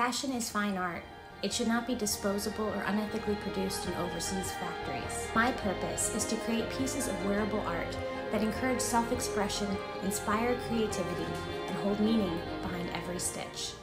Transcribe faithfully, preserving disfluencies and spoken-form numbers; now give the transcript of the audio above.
Fashion is fine art. It should not be disposable or unethically produced in overseas factories. My purpose is to create pieces of wearable art that encourage self-expression, inspire creativity, and hold meaning behind every stitch.